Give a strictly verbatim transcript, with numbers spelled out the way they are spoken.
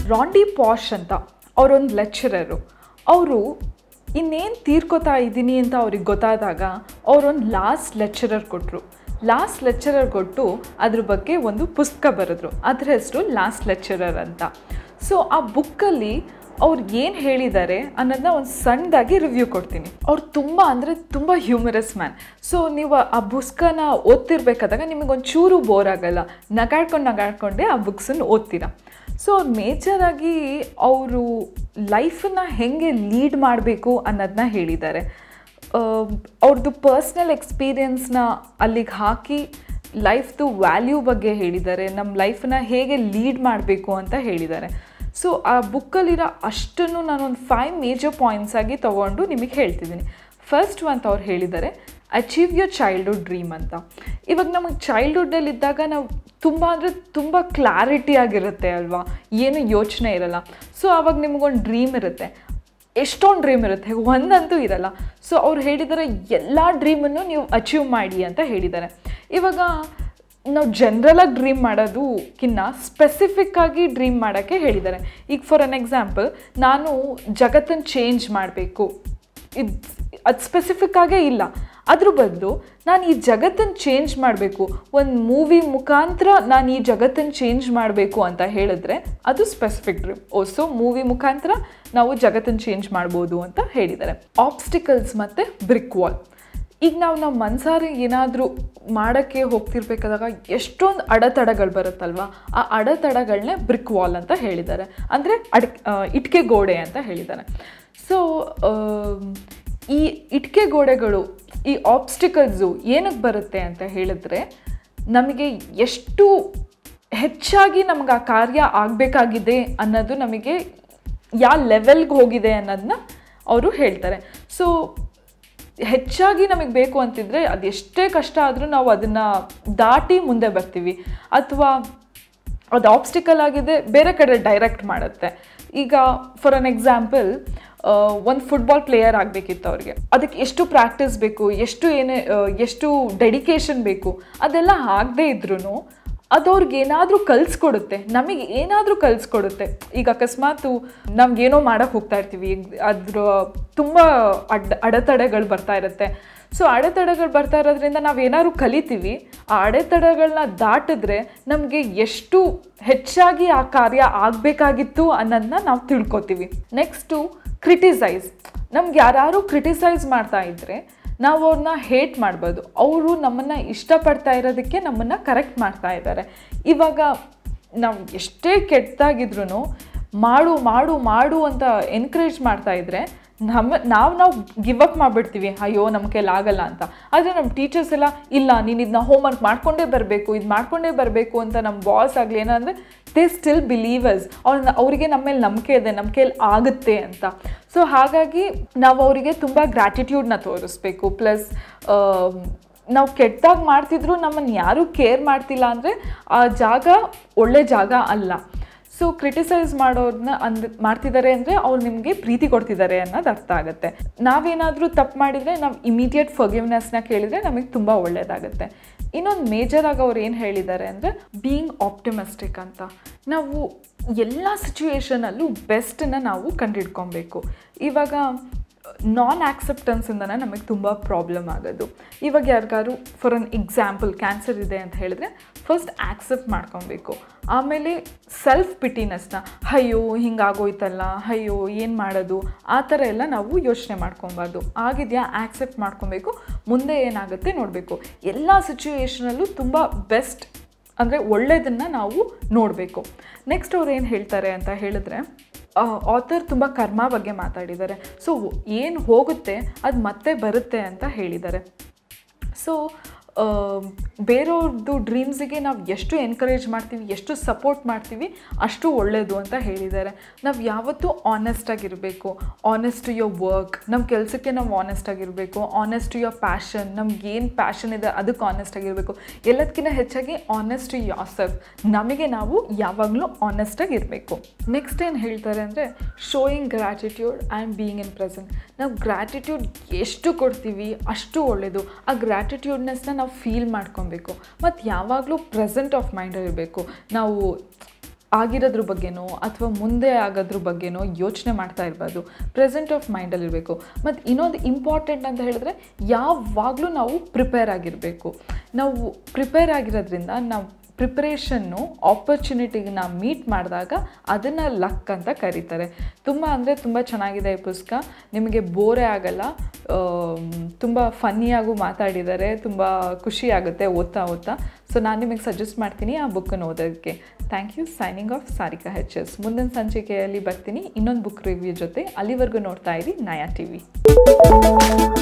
Randy posh ಅಂತ ಅವರೊಂದು lecturer. ಅವರು ಇನ್ನೇನು ತೀರ್ಕೋತಾ ಇದ್ದೀನಿ ಅಂತ ಅವ್ರಿಗೆ ಗೊತ್ತಾದಾಗ ಅವರೊಂದು ಲಾಸ್ಟ್ ಲೆಕ್ಚರರ್ ಕೊಟ್ಟರು. ಲಾಸ್ಟ್ ಲೆಕ್ಚರರ್ ಕೊಟ್ಟು ಅದ್ರ ಬಗ್ಗೆ ಒಂದು ಪುಸ್ತಕ ಬರೆದ್ರು. ಅದ್ರ ಹೆಸರು ಲಾಸ್ಟ್ ಲೆಕ್ಚರರ್ ಅಂತ. ಸೊ ಆ ಬುಕ್ಕಲ್ಲಿ ಅವ್ರು ಏನು ಹೇಳಿದ್ದಾರೆ ಅನ್ನೋದನ್ನ ಒಂದು ಸಣ್ಣದಾಗಿ ರಿವ್ಯೂ ಕೊಡ್ತೀನಿ. ಅವ್ರು ತುಂಬ ಅಂದರೆ ತುಂಬ ಹ್ಯೂಮರಸ್ ಮ್ಯಾನ್. ಸೊ ನೀವು ಆ ಪುಸ್ತಕನ ಓದ್ತಿರ್ಬೇಕಾದಾಗ ನಿಮಗೊಂದು ಚೂರು ಬೋರ್ ಆಗಲ್ಲ, ನಗಾಡ್ಕೊಂಡು ನಗಾಡ್ಕೊಂಡೆ ಆ ಬುಕ್ಸನ್ನು ಓದ್ತೀರಾ. ಸೊ ಅವ್ರು ಮೇಜರಾಗಿ ಅವರು ಲೈಫನ್ನು ಹೇಗೆ ಲೀಡ್ ಮಾಡಬೇಕು ಅನ್ನೋದನ್ನ ಹೇಳಿದ್ದಾರೆ. ಅವ್ರದ್ದು ಪರ್ಸ್ನಲ್ ಎಕ್ಸ್ಪೀರಿಯನ್ಸ್ನ ಅಲ್ಲಿಗೆ ಹಾಕಿ ಲೈಫ್ದು ವ್ಯಾಲ್ಯೂ ಬಗ್ಗೆ ಹೇಳಿದ್ದಾರೆ, ನಮ್ಮ ಲೈಫನ್ನ ಹೇಗೆ ಲೀಡ್ ಮಾಡಬೇಕು ಅಂತ ಹೇಳಿದ್ದಾರೆ. ಸೊ ಆ ಬುಕ್ಕಲ್ಲಿರೋ ಅಷ್ಟನ್ನು ನಾನೊಂದು ಫೈವ್ ಮೇಜರ್ ಪಾಯಿಂಟ್ಸ್ ಆಗಿ ತೊಗೊಂಡು ನಿಮಗೆ ಹೇಳ್ತಿದ್ದೀನಿ. ಫಸ್ಟ್ ಅಂತ ಅವ್ರು ಹೇಳಿದ್ದಾರೆ ಅಚೀವ್ ಯೋರ್ ಚೈಲ್ಡ್ಹುಡ್ ಡ್ರೀಮ್ ಅಂತ. ಇವಾಗ ನಮಗೆ ಚೈಲ್ಡ್ಹುಡ್ಡಲ್ಲಿದ್ದಾಗ ನಾವು ತುಂಬ ಅಂದರೆ ತುಂಬ ಕ್ಲಾರಿಟಿ ಆಗಿರುತ್ತೆ ಅಲ್ವಾ, ಏನು ಯೋಚನೆ ಇರಲ್ಲ. ಸೊ ಆವಾಗ ನಿಮಗೊಂದು ಡ್ರೀಮ್ ಇರುತ್ತೆ, ಎಷ್ಟೊಂದು ಡ್ರೀಮ್ ಇರುತ್ತೆ, ಒಂದಂತೂ ಇರಲ್ಲ. ಸೊ ಅವ್ರು ಹೇಳಿದ್ದಾರೆ ಎಲ್ಲ ಡ್ರೀಮನ್ನು ನೀವು ಅಚೀವ್ ಮಾಡಿ ಅಂತ ಹೇಳಿದ್ದಾರೆ. ಇವಾಗ ನಾವು ಜನ್ರಲಾಗಿ ಡ್ರೀಮ್ ಮಾಡೋದಕ್ಕಿಂತ ಸ್ಪೆಸಿಫಿಕ್ಕಾಗಿ ಡ್ರೀಮ್ ಮಾಡೋಕ್ಕೆ ಹೇಳಿದ್ದಾರೆ. ಈಗ ಫಾರ್ ಅನ್ ಎಕ್ಸಾಂಪಲ್, ನಾನು ಜಗತ್ತನ್ನು ಚೇಂಜ್ ಮಾಡಬೇಕು, ಇದು ಅದು ಸ್ಪೆಸಿಫಿಕ್ಕಾಗೇ ಇಲ್ಲ. ಅದ್ರ ಬದಲು ನಾನು ಈ ಜಗತ್ತನ್ನು ಚೇಂಜ್ ಮಾಡಬೇಕು, ಒಂದು ಮೂವಿ ಮುಖಾಂತರ ನಾನು ಈ ಜಗತ್ತನ್ನು ಚೇಂಜ್ ಮಾಡಬೇಕು ಅಂತ ಹೇಳಿದ್ರೆ ಅದು specific dream. Oh so movie ಮುಖಾಂತರ ನಾವು ಜಗತ್ತನ್ನು ಚೇಂಜ್ ಮಾಡ್ಬೋದು ಅಂತ ಹೇಳಿದ್ದಾರೆ. ಆಬ್ಸ್ಟಿಕಲ್ಸ್ ಮತ್ತು ಬ್ರಿಕ್ ವಾಲ್. ಈಗ ನಾವು ನಮ್ಮ ಮನಸಾರಿ ಏನಾದರೂ ಮಾಡೋಕ್ಕೆ ಹೋಗ್ತಿರ್ಬೇಕಾದಾಗ ಎಷ್ಟೊಂದು ಅಡೆತಡೆಗಳು ಬರುತ್ತಲ್ವ, ಆ ಅಡೆತಡೆಗಳನ್ನೇ ಬ್ರಿಕ್ ವಾಲ್ ಅಂತ ಹೇಳಿದ್ದಾರೆ, ಅಂದರೆ ಅಡ್ ಇಟ್ಕೆ ಗೋಡೆ ಅಂತ ಹೇಳಿದ್ದಾರೆ. ಸೊ ಈ ಇಟ್ಕೆ ಗೋಡೆಗಳು, ಈ ಆಬ್ಸ್ಟಿಕಲ್ಸು ಏನಕ್ಕೆ ಬರುತ್ತೆ ಅಂತ ಹೇಳಿದ್ರೆ, ನಮಗೆ ಎಷ್ಟು ಹೆಚ್ಚಾಗಿ ನಮ್ಗೆ ಆ ಕಾರ್ಯ ಆಗಬೇಕಾಗಿದೆ ಅನ್ನೋದು ನಮಗೆ ಯಾವ ಲೆವೆಲ್ಗೆ ಹೋಗಿದೆ ಅನ್ನೋದನ್ನ ಅವರು ಹೇಳ್ತಾರೆ. ಸೊ ಹೆಚ್ಚಾಗಿ ನಮಗೆ ಬೇಕು ಅಂತಿದ್ರೆ ಅದು ಎಷ್ಟೇ ಕಷ್ಟ ಆದರೂ ನಾವು ಅದನ್ನು ದಾಟಿ ಮುಂದೆ ಬರ್ತೀವಿ, ಅಥವಾ ಅದು ಆಬ್ಸ್ಟಿಕಲ್ ಆಗಿದೆ ಬೇರೆ ಕಡೆ ಡೈರೆಕ್ಟ್ ಮಾಡುತ್ತೆ. ಈಗ ಫಾರ್ ಅನ್ ಎಕ್ಸಾಂಪಲ್, ಒಂದು ಫುಟ್ಬಾಲ್ ಪ್ಲೇಯರ್ ಆಗಬೇಕಿತ್ತು ಅವ್ರಿಗೆ, ಅದಕ್ಕೆ ಎಷ್ಟು ಪ್ರಾಕ್ಟೀಸ್ ಬೇಕು, ಎಷ್ಟು ಏನೇ ಎಷ್ಟು ಡೆಡಿಕೇಶನ್ ಬೇಕು, ಅದೆಲ್ಲ ಆಗದೇ ಇದ್ರೂ ಅದು ಅವ್ರಿಗೆ ಏನಾದರೂ ಕಲಿಸ್ಕೊಡುತ್ತೆ, ನಮಗೆ ಏನಾದರೂ ಕಲಿಸ್ಕೊಡುತ್ತೆ. ಈಗ ಅಕಸ್ಮಾತು ನಮಗೇನೋ ಮಾಡೋಕ್ಕೆ ಹೋಗ್ತಾ ಇರ್ತೀವಿ, ಅದ್ರ ತುಂಬ ಅಡ್ ಅಡೆತಡೆಗಳು ಬರ್ತಾ ಇರುತ್ತೆ. ಸೊ ಅಡೆತಡೆಗಳು ಬರ್ತಾ ಇರೋದ್ರಿಂದ ನಾವೇನಾದ್ರು ಕಲಿತೀವಿ, ಆ ಅಡೆತಡೆಗಳನ್ನ ದಾಟಿದ್ರೆ ನಮಗೆ ಎಷ್ಟು ಹೆಚ್ಚಾಗಿ ಆ ಕಾರ್ಯ ಆಗಬೇಕಾಗಿತ್ತು ಅನ್ನೋದನ್ನ ನಾವು ತಿಳ್ಕೊತೀವಿ. Next criticise. ನಮ್ಗೆ ಯಾರು ಕ್ರಿಟಿಸೈಸ್ ಮಾಡ್ತಾ ಇದ್ದರೆ ನಾವು ಅವ್ರನ್ನ ಹೇಟ್ ಮಾಡ್ಬೋದು, ಅವರು ನಮ್ಮನ್ನು ಇಷ್ಟಪಡ್ತಾ ಇರೋದಕ್ಕೆ ನಮ್ಮನ್ನು ಕರೆಕ್ಟ್ ಮಾಡ್ತಾ ಇದ್ದಾರೆ. ಇವಾಗ ನಾವು ಎಷ್ಟೇ ಕೆಟ್ಟದಾಗಿದ್ರೂ ಮಾಡು ಮಾಡು ಮಾಡು ಅಂತ ಎನ್ಕರೇಜ್ ಮಾಡ್ತಾ ಇದ್ದರೆ ನಮ್ಮ ನಾವು ನಾವು ಗಿವ್ ಅಪ್ ಮಾಡಿಬಿಡ್ತೀವಿ, ಅಯ್ಯೋ ನಮ್ಮ ಕೈಲಿ ಆಗಲ್ಲ ಅಂತ. ಆದರೆ ನಮ್ಮ ಟೀಚರ್ಸ್ ಎಲ್ಲ ಇಲ್ಲ ನೀನು ಇದನ್ನ ಹೋಮ್ವರ್ಕ್ ಮಾಡ್ಕೊಂಡೇ ಬರಬೇಕು, ಇದು ಮಾಡ್ಕೊಂಡೇ ಬರಬೇಕು ಅಂತ ನಮ್ಮ ಬಾಸ್ ಆಗಲಿ ಏನಂದರೆ ದೇ ಸ್ಟಿಲ್ ಬಿಲೀವರ್ಸ್, ಅವ್ರನ್ನ ಅವರಿಗೆ ನಮ್ಮ ಮೇಲೆ ನಂಬಿಕೆ ಇದೆ, ನಮ್ಮ ಕೈಲಿ ಆಗುತ್ತೆ ಅಂತ. ಸೊ ಹಾಗಾಗಿ ನಾವು ಅವರಿಗೆ ತುಂಬ ಗ್ರ್ಯಾಟಿಟ್ಯೂಡ್ನ ತೋರಿಸ್ಬೇಕು. ಪ್ಲಸ್ ನಾವು ಕೆಟ್ಟದಾಗಿ ಮಾಡ್ತಿದ್ರು ನಮ್ಮನ್ನು ಯಾರೂ ಕೇರ್ ಮಾಡ್ತಿಲ್ಲ ಅಂದರೆ ಆ ಜಾಗ ಒಳ್ಳೆ ಜಾಗ ಅಲ್ಲ. ಸೊ ಕ್ರಿಟಿಸೈಸ್ ಮಾಡೋರನ್ನ ಅಂದ್ ಮಾಡ್ತಿದ್ದಾರೆ ಅಂದರೆ ಅವ್ರು ನಿಮಗೆ ಪ್ರೀತಿ ಕೊಡ್ತಿದ್ದಾರೆ ಅನ್ನೋದು ಅರ್ಥ ಆಗುತ್ತೆ. ನಾವೇನಾದರೂ ತಪ್ಪು ಮಾಡಿದರೆ ನಾವು ಇಮಿಡಿಯೇಟ್ ಫರ್ಗಿವ್ನೆಸ್ನ ಕೇಳಿದರೆ ನಮಗೆ ತುಂಬ ಒಳ್ಳೆಯದಾಗುತ್ತೆ. ಇನ್ನೊಂದು ಮೇಜರಾಗಿ ಅವ್ರು ಏನು ಹೇಳಿದ್ದಾರೆ ಅಂದರೆ ಬೀಯಿಂಗ್ ಆಪ್ಟಿಮಿಸ್ಟಿಕ್ ಅಂತ. ನಾವು ಎಲ್ಲ ಸಿಚುವೇಷನಲ್ಲೂ ಬೆಸ್ಟನ್ನು ನಾವು ಕಂಡುಹಿಡ್ಕೊಬೇಕು. ಇವಾಗ ನಾನ್ ಆಕ್ಸೆಪ್ಟೆನ್ಸಿಂದನೇ ನಮಗೆ ತುಂಬ ಪ್ರಾಬ್ಲಮ್ ಆಗೋದು. ಇವಾಗ ಯಾರಿಗಾರು ಫಾರ್ ಅನ್ ಎಕ್ಸಾಂಪಲ್ ಕ್ಯಾನ್ಸರ್ ಇದೆ ಅಂತ ಹೇಳಿದ್ರೆ ಫಸ್ಟ್ ಆಕ್ಸೆಪ್ಟ್ ಮಾಡ್ಕೊಬೇಕು. ಆಮೇಲೆ ಸೆಲ್ಫ್ ಪಿಟಿನೆಸ್ನ, ಅಯ್ಯೋ ಹಿಂಗಾಗೋಯ್ತಲ್ಲ, ಅಯ್ಯೋ ಏನು ಮಾಡೋದು, ಆ ಥರ ಎಲ್ಲ ನಾವು ಯೋಚನೆ ಮಾಡ್ಕೊಬಾರ್ದು. ಆಗಿದೆಯಾ ಆಕ್ಸೆಪ್ಟ್ ಮಾಡ್ಕೊಬೇಕು, ಮುಂದೆ ಏನಾಗುತ್ತೆ ನೋಡಬೇಕು. ಎಲ್ಲ ಸಿಚುವೇಷನಲ್ಲೂ ತುಂಬ ಬೆಸ್ಟ್ ಅಂದರೆ ಒಳ್ಳೆಯದನ್ನು ನಾವು ನೋಡಬೇಕು. ನೆಕ್ಸ್ಟ್ ಅವ್ರು ಏನು ಹೇಳ್ತಾರೆ ಅಂತ ಹೇಳಿದ್ರೆ, ಆಥರ್ ತುಂಬ ಕರ್ಮ ಬಗ್ಗೆ ಮಾತಾಡಿದ್ದಾರೆ. ಸೊ ಏನು ಹೋಗುತ್ತೆ ಅದು ಮತ್ತೆ ಬರುತ್ತೆ ಅಂತ ಹೇಳಿದ್ದಾರೆ. ಸೊ ಬೇರೆಯವ್ರದ್ದು ಡ್ರೀಮ್ಸಿಗೆ ನಾವು ಎಷ್ಟು ಎನ್ಕರೇಜ್ ಮಾಡ್ತೀವಿ, ಎಷ್ಟು ಸಪೋರ್ಟ್ ಮಾಡ್ತೀವಿ ಅಷ್ಟು ಒಳ್ಳೆಯದು ಅಂತ ಹೇಳಿದ್ದಾರೆ. ನಾವು ಯಾವತ್ತೂ ಆನೆಸ್ಟಾಗಿರಬೇಕು. ಆನೆಸ್ಟ್ ಟು ಯೋರ್ ವರ್ಕ್, ನಮ್ಮ ಕೆಲಸಕ್ಕೆ ನಾವು ಆನೆಸ್ಟಾಗಿರಬೇಕು. ಆನೆಸ್ಟ್ ಟು ಯೋರ್ ಪ್ಯಾಷನ್, ನಮ್ಗೇನು ಪ್ಯಾಷನ್ ಇದೆ ಅದಕ್ಕೆ ಆನೆಸ್ಟಾಗಿರಬೇಕು. ಎಲ್ಲದಕ್ಕಿಂತ ಹೆಚ್ಚಾಗಿ ಆನೆಸ್ಟ್ ಟು ಯೋರ್ ಸೆಲ್ಫ್, ನಮಗೆ ನಾವು ಯಾವಾಗಲೂ ಆನೆಸ್ಟಾಗಿರಬೇಕು. ನೆಕ್ಸ್ಟ್ ಏನು ಹೇಳ್ತಾರೆ ಅಂದರೆ showing gratitude and being in present. ನಾವು ಗ್ರ್ಯಾಟಿಟ್ಯೂಡ್ ಎಷ್ಟು ಕೊಡ್ತೀವಿ ಅಷ್ಟು ಒಳ್ಳೆಯದು. ಆ ಗ್ರ್ಯಾಟಿಟ್ಯೂಡ್ನೆಸ್ನ ನಾವು ಫೀಲ್ ಮಾಡ್ಕೊಬೇಕು ಮತ್ತು ಯಾವಾಗಲೂ ಪ್ರೆಸೆಂಟ್ ಆಫ್ ಮೈಂಡಲ್ಲಿರಬೇಕು. ನಾವು ಆಗಿರೋದ್ರ ಬಗ್ಗೆನೋ ಅಥವಾ ಮುಂದೆ ಆಗೋದ್ರ ಬಗ್ಗೆನೋ ಯೋಚನೆ ಮಾಡ್ತಾ ಇರಬಾರ್ದು, ಪ್ರೆಸೆಂಟ್ ಆಫ್ ಮೈಂಡಲ್ಲಿ ಇರಬೇಕು. ಮತ್ತು ಇನ್ನೊಂದು ಇಂಪಾರ್ಟೆಂಟ್ ಅಂತ ಹೇಳಿದ್ರೆ ಯಾವಾಗಲೂ ನಾವು ಪ್ರಿಪೇರ್ ಆಗಿರಬೇಕು. ನಾವು ಪ್ರಿಪೇರ್ ಆಗಿರೋದ್ರಿಂದ ನಾವು ಪ್ರಿಪ್ರೇಷನ್ನು ಆಪರ್ಚುನಿಟಿಗೆ ಮೀಟ್ ಮಾಡಿದಾಗ ಅದನ್ನು ಲಕ್ ಅಂತ ಕರೀತಾರೆ. ತುಂಬ ಅಂದರೆ ತುಂಬ ಚೆನ್ನಾಗಿದೆ ಈ ಪುಸ್ತಕ, ನಿಮಗೆ ಬೋರೇ ಆಗಲ್ಲ, ತುಂಬ ಫನ್ನಿಯಾಗೂ ಮಾತಾಡಿದ್ದಾರೆ, ತುಂಬ ಖುಷಿ ಆಗುತ್ತೆ ಓದ್ತಾ ಓದ್ತಾ. ಸೊ ನಾನು ನಿಮಗೆ ಸಜೆಸ್ಟ್ ಮಾಡ್ತೀನಿ ಆ ಬುಕ್ಕನ್ನು ಓದೋದಕ್ಕೆ. Thank you. Signing off Sarika H S. ಮುಂದಿನ ಸಂಚಿಕೆಯಲ್ಲಿ ಬರ್ತೀನಿ ಇನ್ನೊಂದು ಬುಕ್ ರಿವ್ಯೂ ಜೊತೆ. ಅಲ್ಲಿವರೆಗೂ ನೋಡ್ತಾ ಇರಿ ನಯಾ ಟಿ ವಿ.